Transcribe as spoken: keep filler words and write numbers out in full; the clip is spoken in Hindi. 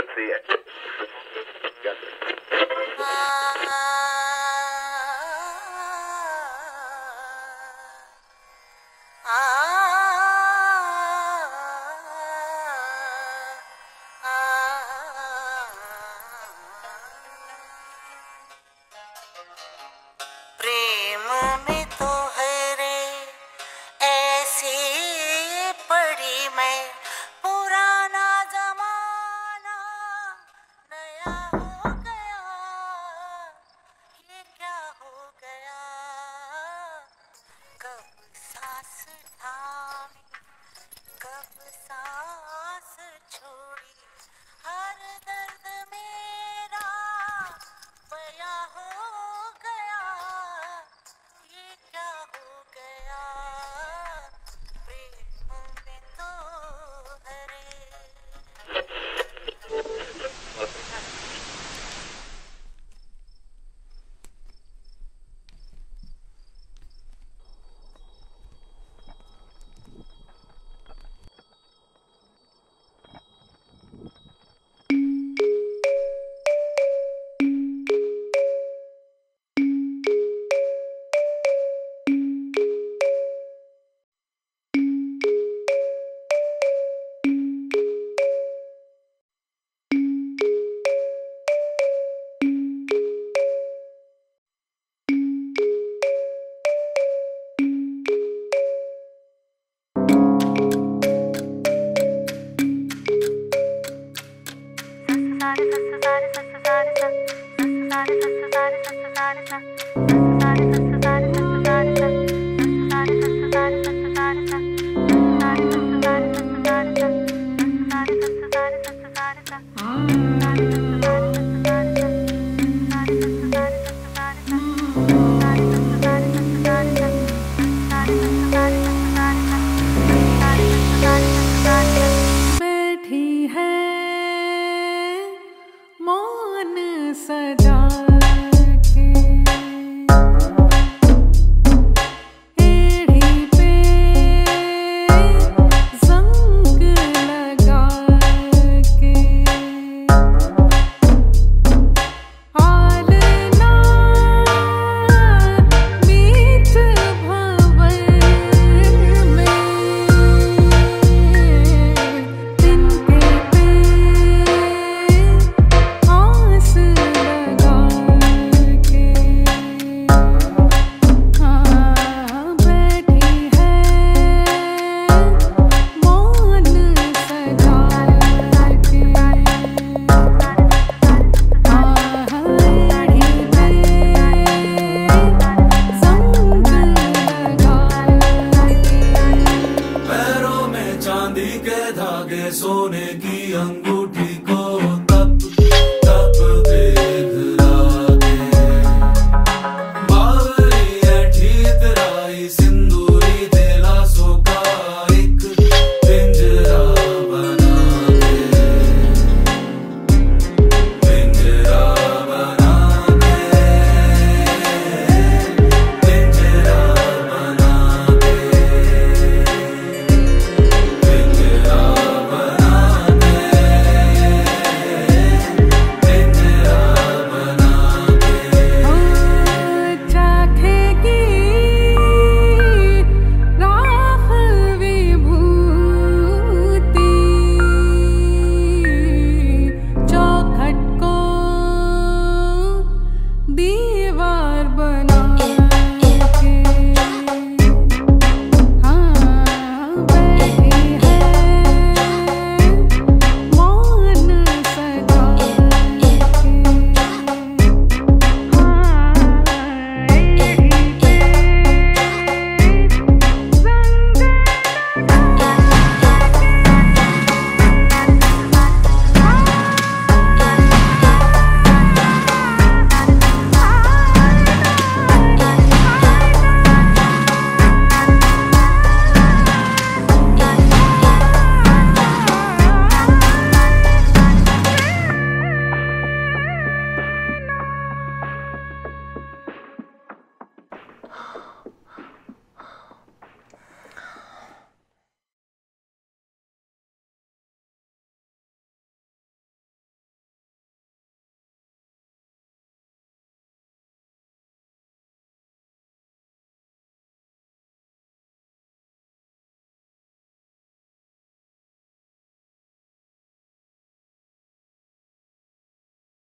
see it. प्रेम में तो है रे ऐसी पड़ी मैं, पुराना जमाना नया हो गया, ये क्या हो गया, कब सांस थामी कब सांस छोड़ी, हर दर्द मेरा बया हो गया, ये क्या हो गया, प्रेम में तो है रे। बैठी है मौन सजा के, एड़ी पे जंग लगा के, आलना मीत भंवर में, तिनके पे आस लगा के, हाँ बैठी है मौन सजा के, आड़ी पे जंग लगा के। पैरों में चांदी के धागे, सोने की अंगूठी,